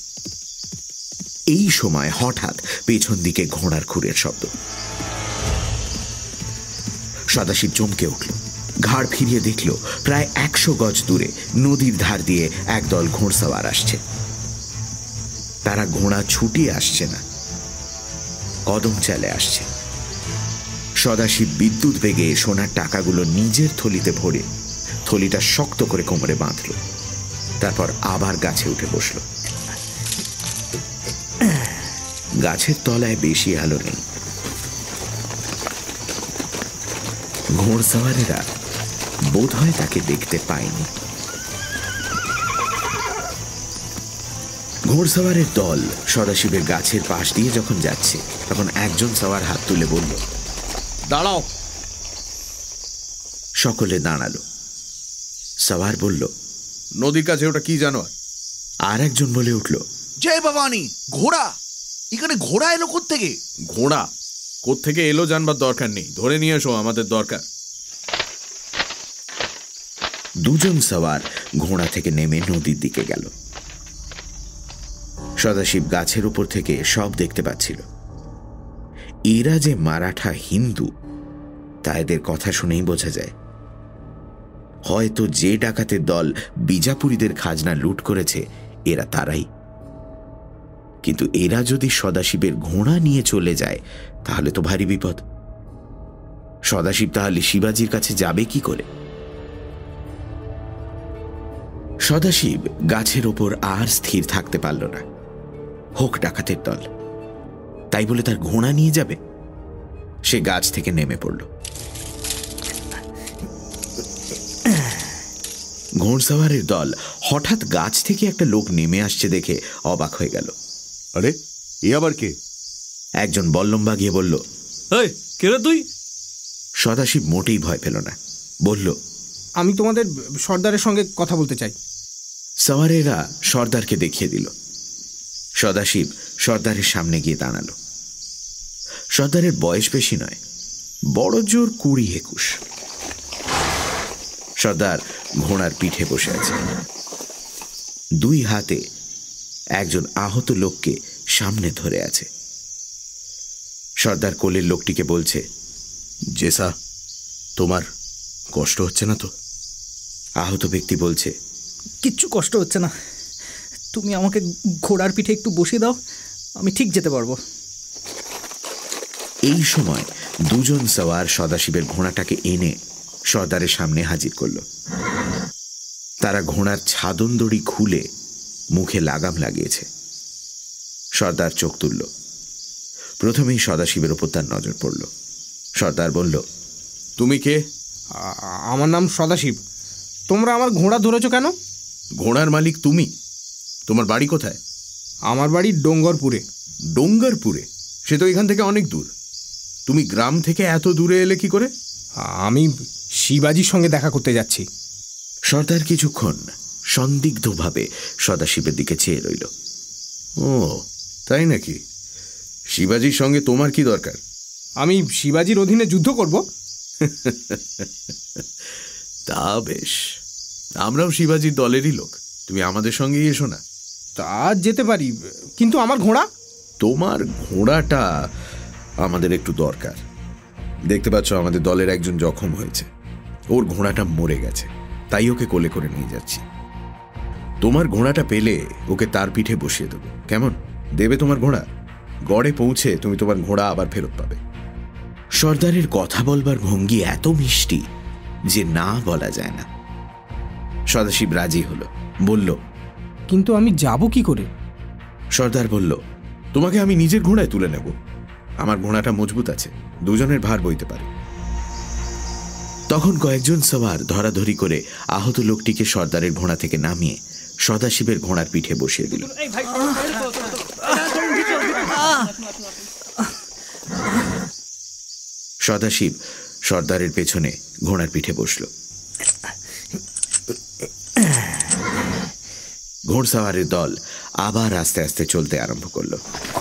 এই সময় হঠাৎ পেছন দিকে ঘোড়ার খুরের শব্দ। সদাশিব চমকে উঠল। ঘাড় ফিরিয়ে দেখল প্রায় একশো গজ দূরে নদীর ধার দিয়ে একদল ঘোড়সাওয়ার আসছে। তারা ঘোড়া ছুটিয়ে আসছে না, কদম চালে আসছে। সদাশিব বিদ্যুৎ বেগে সোনার টাকাগুলো নিজের থলিতে ভরে থলিটা শক্ত করে কোমরে বাঁধল। তারপর আবার গাছে উঠে বসল। গাছের তলায় বেশি আলো নেই। ঘোড়সাওয়ারেরা বোধহয় তাকে দেখতে পায়নি। ঘোড়সাওয়ারের দল সদাশিবের গাছের পাশ দিয়ে যখন যাচ্ছে, তখন একজন সাওয়ার হাত তুলে বলল, দাঁড়াও। সকলে দাঁড়ালো। সাওয়ার বলল, নদীর কাছে ওটা কি জানো? আর একজন বলে উঠল, জয় ভবানী, ঘোড়া! এখানে ঘোড়া এলো কোত্থেকে? ঘোড়া কোত্থেকে এলো জানবার দরকার নেই, ধরে নিয়ে এসো, আমাদের দরকার। দুজন সওয়ার ঘোড়া থেকে নেমে নদীর দিকে গেল। সদাশিব গাছের উপর থেকে সব দেখতে পাচ্ছিল। এরা যে মারাঠা হিন্দু তা এদের কথা শুনেই বোঝা যায়। হয়তো যে ডাকাতের দল বিজাপুরীদের খাজনা লুট করেছে এরা তারাই। কিন্তু এরা যদি সদাশিবের ঘোড়া নিয়ে চলে যায় তাহলে তো ভারী বিপদ। সদাশিব তাহলে শিবাজির কাছে যাবে কি করে? সদাশিব গাছের ওপর আর স্থির থাকতে পারল না। হোক ডাকাতের দল, তাই বলে তার ঘোড়া নিয়ে যাবে? সে গাছ থেকে নেমে পড়ল। ঘোড়সাওয়ারের দল হঠাৎ গাছ থেকে একটা লোক নেমে আসছে দেখে অবাক হয়ে গেল। আরে এ আবার কে? একজন বল্লম্বা গিয়ে বলল, কে রে তুই? সদাশিব মোটেই ভয় পেল না, বলল, আমি তোমাদের সর্দারের সঙ্গে কথা বলতে চাই। সওয়ারেরা সর্দারকে দেখিয়ে দিল। সদাশিব সর্দারের সামনে গিয়ে দাঁড়াল। সর্দারের বয়স বেশি নয়, বড় জোর কুড়ি একুশ। সর্দার ঘোড়ার পিঠে বসে আছে। দুই হাতে একজন আহত লোককে সামনে ধরে আছে। সর্দার কোলের লোকটিকে বলছে, জেসা, তোমার কষ্ট হচ্ছে না তো? আহত ব্যক্তি বলছে, কিচ্ছু কষ্ট হচ্ছে না, তুমি আমাকে ঘোড়ার পিঠে একটু বসিয়ে দাও, আমি ঠিক যেতে পারবো। এই সময় দুজন সওয়ার সদাশিবের ঘোড়াটাকে এনে সর্দারের সামনে হাজির করল। তারা ঘোড়ার ছাদন দড়ি খুলে মুখে লাগাম লাগিয়েছে। সর্দার চোখ তুলল। প্রথমেই সদাশিবের ওপর তার নজর পড়ল। সর্দার বলল, তুমি কে? আমার নাম সদাশিব। তোমরা আমার ঘোড়া ধরেছ কেন? ঘোড়ার মালিক তুমি? তোমার বাড়ি কোথায়? আমার বাড়ি ডোঙ্গরপুরে। ডোঙ্গরপুরে? সে তো এখান থেকে অনেক দূর। তুমি গ্রাম থেকে এত দূরে এলে কি করে? আমি শিবাজির সঙ্গে দেখা করতে যাচ্ছি। সর্দার কিছুক্ষণ সন্দিগ্ধভাবে সদাশিবের দিকে চেয়ে রইল। ও তাই নাকি? শিবাজির সঙ্গে তোমার কি দরকার? আমি শিবাজির অধীনে যুদ্ধ করব। তা বেশ, আমরাও শিবাজির দলেরই লোক, তুমি আমাদের সঙ্গেই এসো না। তা যেতে পারি, কিন্তু আমার ঘোড়া? তোমার ঘোড়াটা আমাদের একটু দরকার। দেখতে পাচ্ছ আমাদের দলের একজন জখম হয়েছে, ওর ঘোড়াটা মরে গেছে, তাই ওকে কোলে করে নিয়ে যাচ্ছি। তোমার ঘোড়াটা পেলে ওকে তার পিঠে বসিয়ে দেবো, কেমন? দেবে তোমার ঘোড়া? গড়ে পৌঁছে তুমি তোমার ঘোড়া আবার ফেরত পাবে। সর্দারের কথা বলবার ভঙ্গি এত মিষ্টি যে না বলা যায় না। সদাশিব রাজি হলো, বলল, কিন্তু আমি যাব কি করে? সর্দার বলল, তোমাকে আমি নিজের ঘোড়ায় তুলে নেব। আমার ঘোড়াটা মজবুত আছে, দুজনের ভার বইতে পারে। তখন কয়েকজন সওয়ার ধরাধরি করে আহত লোকটিকে সর্দারের ঘোড়া থেকে নামিয়ে সদাশিবের ঘোড়ার পিঠে বসিয়ে দিল। সদাশিব সর্দারের পেছনে ঘোড়ার পিঠে বসল। ঘোড়সাওয়ারের দল আবার আস্তে আস্তে চলতে আরম্ভ করল।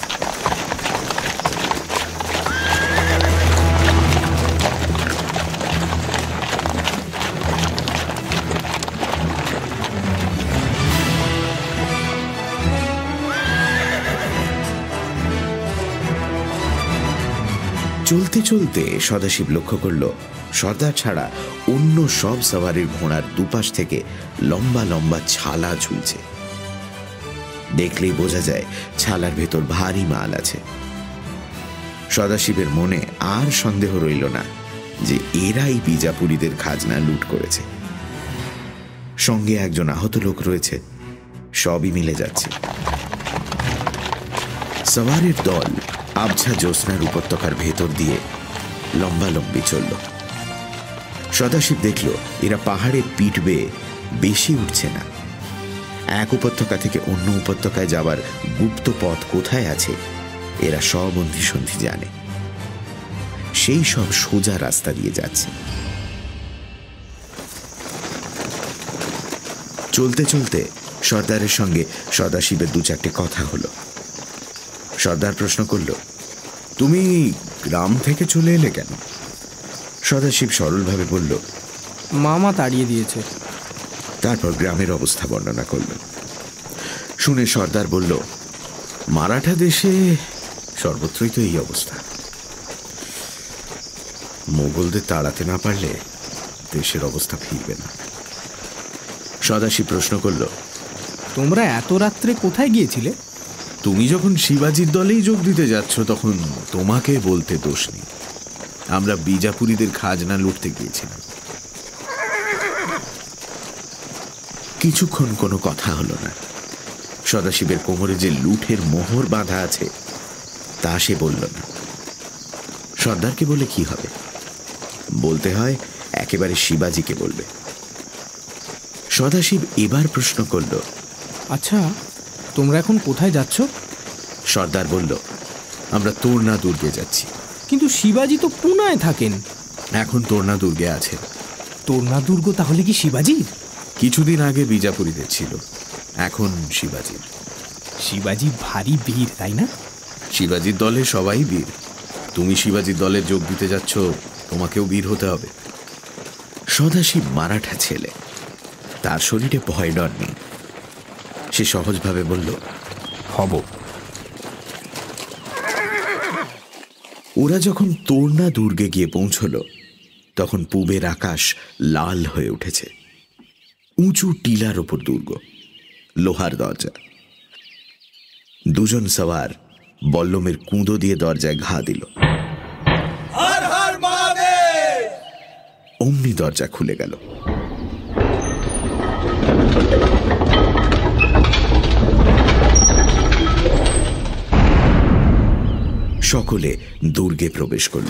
চলতে চলতে সদাশিব লক্ষ্য করল সর্দার ছাড়া অন্য সব সওয়ারির ঘোড়ার দুপাশ থেকে লম্বা লম্বা ছালা ঝুলছে। দেখলেই বোঝা যায় ছালার ভেতর ভারী মাল আছে। সদাশিবের মনে আর সন্দেহ রইল না যে এরাই বিজাপুরীদের খাজনা লুট করেছে। সঙ্গে একজন আহত লোক রয়েছে, সবই মিলে যাচ্ছে। সওয়ারের দল আবছা জ্যোৎস্নার উপত্যকার ভেতর দিয়ে লম্বালম্বি চলল। সদাশিব দেখল এরা পাহাড়ের পিঠ বেয়ে বেশি উঠছে না। এক উপত্যকা থেকে অন্য উপত্যকায় যাবার গুপ্ত পথ কোথায় আছে এরা সব অন্ধি সন্ধি জানে। সেই সব সোজা রাস্তা দিয়ে যাচ্ছে। চলতে চলতে সর্দারের সঙ্গে সদাশিবের দু চারটে কথা হলো। সর্দার প্রশ্ন করল, তুমি গ্রাম থেকে চলে এলে কেন? সদাশিব সরলভাবে বলল, মামা তাড়িয়ে দিয়েছে। তারপর গ্রামের অবস্থা বর্ণনা করল। শুনে সর্দার বলল, মারাঠা দেশে সর্বত্রই তো এই অবস্থা। মোগলদের তাড়াতে না পারলে দেশের অবস্থা ফিরবে না। সদাশিব প্রশ্ন করল, তোমরা এত রাত্রে কোথায় গিয়েছিলে? তুমি যখন শিবাজির দলেই যোগ দিতে যাচ্ছ তখন তোমাকে বলতে দোষ নেই। আমরা বিজাপুরীদের খাজনা লুটতে গিয়েছিলাম। কিছুক্ষণ কোনো কথা হলো না। সদাশিবের কোমরে যে লুঠের মোহর বাঁধা আছে তা সে বলল না। সর্দারকে বলে কি হবে? বলতে হয় একেবারে শিবাজিকে বলবে। সদাশিব এবার প্রশ্ন করল, আচ্ছা তোমরা এখন কোথায় যাচ্ছ? সর্দার বলল, আমরা তোরনা দুর্গে যাচ্ছি। কিন্তু শিবাজি তো পুনায় থাকেন। এখন তোরনা দুর্গে আছে। তোরনা দুর্গ তাহলে কি শিবাজির? কিছুদিন আগে বিজাপুরীদের ছিল, এখন শিবাজির। শিবাজি ভারী বীর, তাই না? শিবাজির দলে সবাই বীর। তুমি শিবাজির দলে যোগ দিতে যাচ্ছ, তোমাকেও বীর হতে হবে। সদাশিব মারাঠা ছেলে, তার শরীরে ভয় ডর নেই। সে সহজভাবে বলল, হব। ওরা যখন তোরনা দুর্গে গিয়ে পৌঁছল তখন পূবের আকাশ লাল হয়ে উঠেছে। উঁচু টিলার ওপর দুর্গ, লোহার দরজা। দুজন সওয়ার বল্লমের কুঁদো দিয়ে দরজায় ঘা দিল। অমনি দরজা খুলে গেল। সকলে দুর্গে প্রবেশ করল।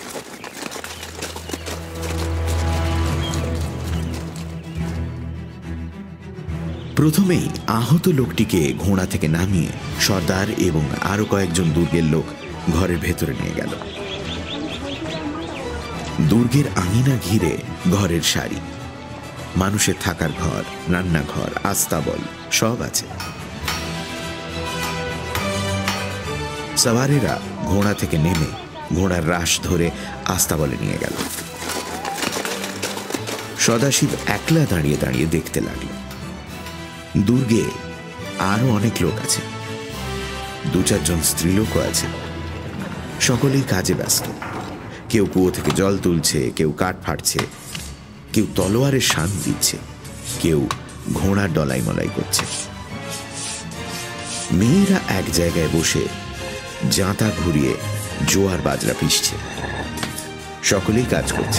প্রথমেই আহত লোকটিকে ঘোড়া থেকে নামিয়ে সর্দার এবং আরো কয়েকজন দুর্গের লোক ঘরের ভেতরে নিয়ে গেল। দুর্গের আঙিনা ঘিরে ঘরের সারি, মানুষের থাকার ঘর, রান্নাঘর, আস্তাবল সব আছে। সওয়ারেরা ঘোড়া থেকে নেমে ঘোড়ার রাশ ধরে আস্তাবলে নিয়ে গেল। সদাশিব একলা দাঁড়িয়ে দাঁড়িয়ে দেখতে লাগল। দুর্গে আরো অনেক লোক আছে, দু চারজন স্ত্রীলোকও আছে। সকলেই কাজে ব্যস্ত। কেউ কুয়ো থেকে জল তুলছে, কেউ কাঠ ফাটছে, কেউ তলোয়ারের শান দিচ্ছে, কেউ ঘোড়ার ডলাই মলাই করছে। মেয়েরা এক জায়গায় বসে জাঁতা ঘুরিয়ে জোয়ার বাজরা পিষছে। সকলেই কাজ করছে।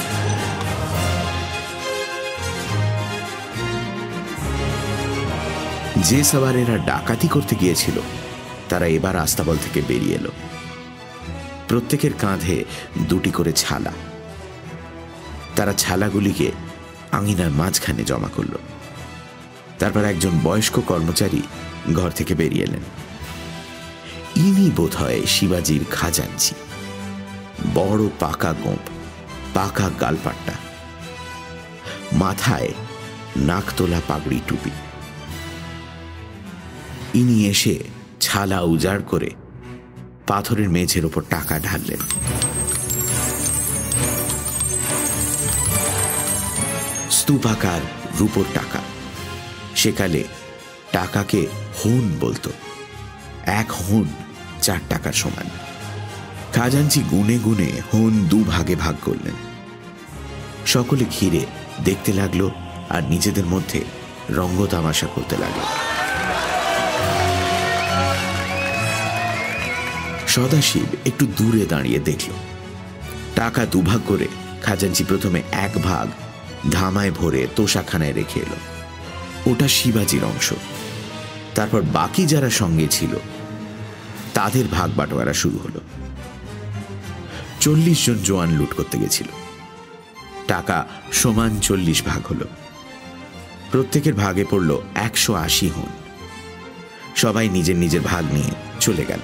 যে সওয়ারেরা ডাকাতি করতে গিয়েছিল তারা এবার আস্তাবল থেকে বেরিয়ে এলো। প্রত্যেকের কাঁধে দুটি করে ছালা। তারা ছালাগুলিকে আঙিনার মাঝখানে জমা করল। তারপর একজন বয়স্ক কর্মচারী ঘর থেকে বেরিয়ে এলেন। ইনি বোধ হয় শিবাজির খাজাঞ্চি। বড় পাকা গোঁপ, পাকা গালপাট্টা, মাথায় নাকতোলা পাগড়ি টুপি। ইনি এসে ছালা উজাড় করে পাথরের মেঝের ওপর টাকা ঢাললেন। স্তূপাকার রূপোর টাকা। সেকালে টাকাকে হন বলতো। এক হন চার টাকার সমান। খাজাঞ্চি গুনে গুনে হন দু ভাগে ভাগ করলেন। সকলে ঘিরে দেখতে লাগলো আর নিজেদের মধ্যে রঙ্গ তামাশা করতে লাগলো। সদাশিব একটু দূরে দাঁড়িয়ে দেখল। টাকা দুভাগ করে খাজাঞ্চি প্রথমে এক ভাগ ধামায় ভরে তোষাখানায় রেখে এলো। ওটা শিবাজির অংশ। তারপর বাকি যারা সঙ্গে ছিল তাদের ভাগ বাটোয়ারা শুরু হলো। চল্লিশ জন জোয়ান লুট করতে গেছিল। টাকা সমান চল্লিশ ভাগ হলো। প্রত্যেকের ভাগে পড়ল একশো আশি হন। সবাই নিজের নিজের ভাগ নিয়ে চলে গেল।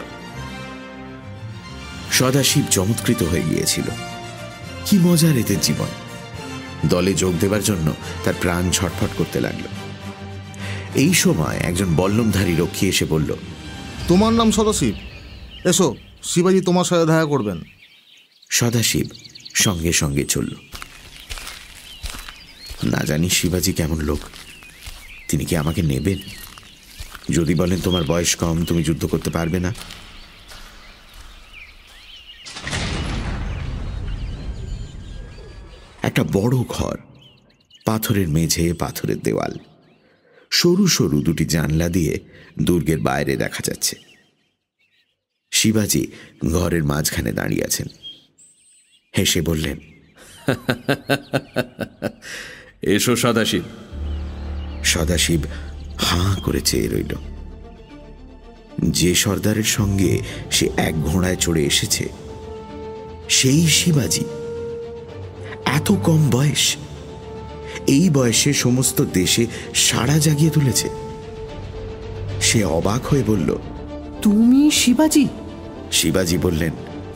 সদাশিব চমৎকৃত হয়ে গিয়েছিল। কি মজার এদের জীবন! দলে যোগ দেবার জন্য তার প্রাণ ছটফট করতে লাগলো। এই সময় একজন বল্লমধারী রক্ষী এসে বলল, তোমার নাম সদাশিব, এসো, শিবাজি তোমার সাথে দেখা করবেন। সদাশিব সঙ্গে সঙ্গে চলল। না জানি শিবাজি কেমন লোক, তিনি কি আমাকে নেবেন? যদি বলেন তোমার বয়স কম, তুমি যুদ্ধ করতে পারবে না। একটা বড় ঘর, পাথরের মেঝে, পাথরের দেওয়াল, সরু সরু দুটি জানলা দিয়ে দুর্গের বাইরে দেখা যাচ্ছে। শিবাজি ঘরের মাঝখানে দাঁড়িয়ে আছেন। হেসে বললেন, এসো সদাশিব। সদাশিব হাঁ করে চেয়ে রইল। যে সর্দারের সঙ্গে সে এক ঘোড়ায় চড়ে এসেছে সেই শিবাজি, এত কম বয়স, এই বয়সে সমস্ত দেশে সাড়া জাগিয়ে তুলেছে। সে অবাক হয়ে বলল, তুমি শিবাজি? শিবাজি বললেন,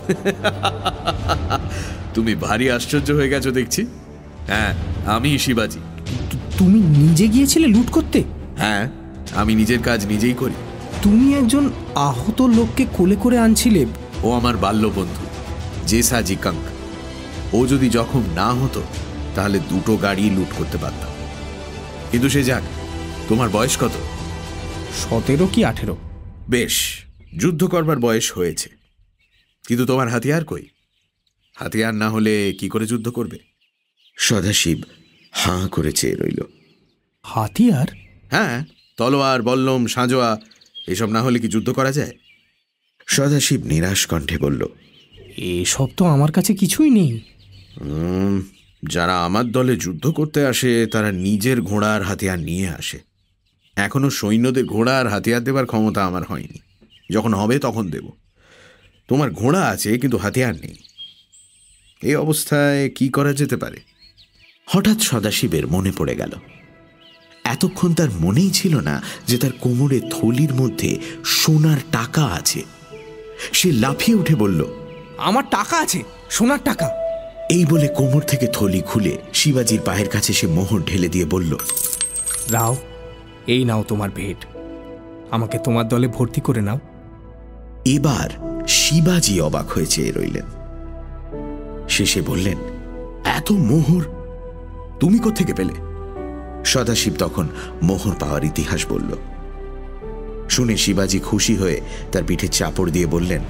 তুমি ভারী আশ্চর্য হয়ে গেছো দেখছি। হ্যাঁ, আমি শিবাজি। তুমি নিজে গিয়েছিলে লুট করতে? হ্যাঁ, আমি নিজের কাজ নিজেই করি। তুমি একজন আহত লোককে কোলে করে আনছিলে। ও আমার বাল্য বন্ধু জেসাজি কাঙ্ক। ও যদি জখম না হতো তাহলে দুটো গাড়ি লুট করতে পারতাম। কিন্তু সে যাক, তোমার বয়স কত? সতেরো কি আঠেরো? বেশ, যুদ্ধ করবার বয়স হয়েছে, কিন্তু তোমার হাতিয়ার কই? হাতিয়ার না হলে কি করে যুদ্ধ করবে? সদাশিব হাঁ করে চেয়ে রইল। হাতিয়ার? হ্যাঁ, তলোয়ার, বল্লম, সাঁজোয়া, এসব না হলে কি যুদ্ধ করা যায়? সদাশিব নিরাশ কণ্ঠে বলল, এসব তো আমার কাছে কিছুই নেই। যারা আমার দলে যুদ্ধ করতে আসে তারা নিজের ঘোড়ার হাতিয়ার নিয়ে আসে। এখনো সৈন্যদের ঘোড়ার হাতিয়ার দেবার ক্ষমতা আমার হয়নি। যখন হবে তখন দেব। তোমার ঘোড়া আছে কিন্তু হাতিয়ার নেই, এই অবস্থায় কি করা যেতে পারে? হঠাৎ সদাশিবের মনে পড়ে গেল, এতক্ষণ তার মনেই ছিল না যে তার কোমরে থলির মধ্যে সোনার টাকা আছে। সে লাফিয়ে উঠে বলল, আমার টাকা আছে, সোনার টাকা। এই বলে কোমর থেকে থলি খুলে শিবাজির পায়ের কাছে সে মোহর ঢেলে দিয়ে বলল, রাও, এই নাও তোমার ভেট, আমাকে তোমার দলে ভর্তি করে নাও। এবার শিবাজি অবাক হয়ে চেয়ে রইলেন। শেষে বললেন, এত মোহর তুমি কোত্থেকে পেলে? সদাশিব তখন মোহর পাওয়ার ইতিহাস বলল। শুনে শিবাজি খুশি হয়ে তার পিঠে চাপড় দিয়ে বললেন,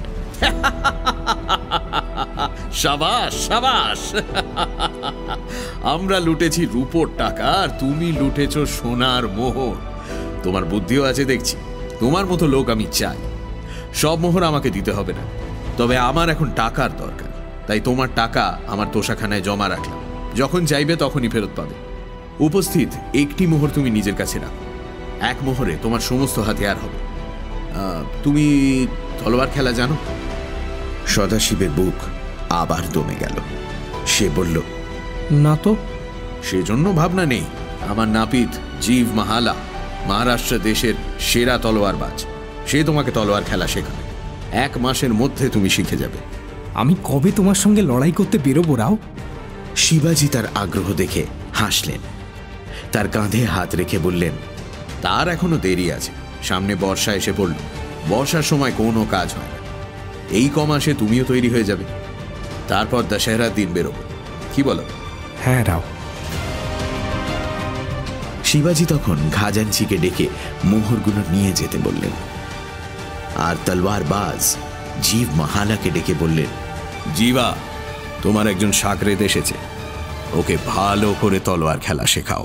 সাবাস সাবাস, আমরা লুটেছি রূপোর টাকা আর তুমি লুটেছ সোনার মোহর। তোমার বুদ্ধিও আছে দেখছি। তোমার মতো লোক আমি চাই। সব মোহর আমাকে দিতে হবে না, তবে আমার এখন টাকার দরকার। তাই তোমার টাকা আমার তোষাখানায় জমা রাখলাম, যখন চাইবে তখনই ফেরত পাবে। উপস্থিত একটি মোহর তুমি নিজের কাছে রাখো, এক মোহরে তোমার সমস্ত হাতিয়ার হবে। তুমি তলোয়ার খেলা জানো? সদাশিবের বুক আবার দমে গেল। সে বলল, না তো। সেজন্য ভাবনা নেই। আমার নাপিত জীব মাহালা মহারাষ্ট্র দেশের সেরা তলোয়ারবাজ, সে তোমাকে তলোয়ার খেলা শেখাবে। এক মাসের মধ্যে তুমি শিখে যাবে। আমি কবে তোমার সঙ্গে লড়াই করতে বেরোবো রাও? শিবাজি তার আগ্রহ দেখে হাসলেন, তার কাঁধে হাত রেখে বললেন, তার এখনো দেরি আছে। সামনে বর্ষা এসে পড়ল, বর্ষার সময় কোনো কাজ হয় না। এই ক মাসে তুমিও তৈরি হয়ে যাবে, তারপর দশেহরার দিন বেরোবো। কি বলো? হ্যাঁ রাও। শিবাজি তখন খাজাঞ্চিকে ডেকে মোহরগুলো নিয়ে যেতে বললেন, আর তলোয়ার বাজ জীব মাহালাকে ডেকে বললেন, জীবা, তোমার একজন সাকরেত এসেছে, ওকে ভালো করে তলোয়ার খেলা শেখাও।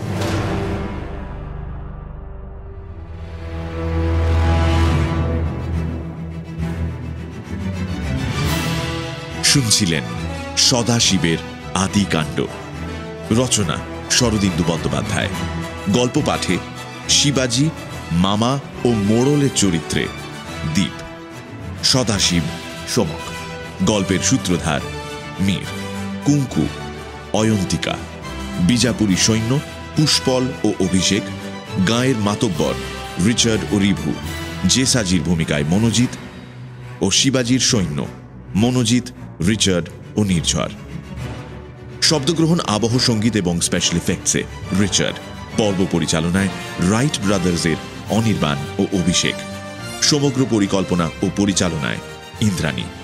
শুনছিলেন সদাশিবের আদিকাণ্ড। রচনা শরদিন্দু বন্দ্যোপাধ্যায়। গল্প পাঠে শিবাজি, মামা ও মোড়লের চরিত্রে দীপ। সদাশিব সমক। গল্পের সূত্রধার মীর। কুঙ্কু অয়ন্তিকা। বিজাপুরী সৈন্য পুষ্পল ও অভিষেক। গাঁয়ের মাতব্বর রিচার্ড ও রিভু। জেসাজির ভূমিকায় মনোজিৎ ও শিবাজির সৈন্য মনোজিৎ, রিচার্ড ও নির্ঝর। শব্দগ্রহণ, আবহ সঙ্গীত এবং স্পেশাল এফেক্টসে রিচার্ড। পর্ব পরিচালনায় রাইট ব্রাদার্সের অনির্বাণ ও অভিষেক, সমগ্র পরিকল্পনা ও পরিচালনায় ইন্দ্রাণী।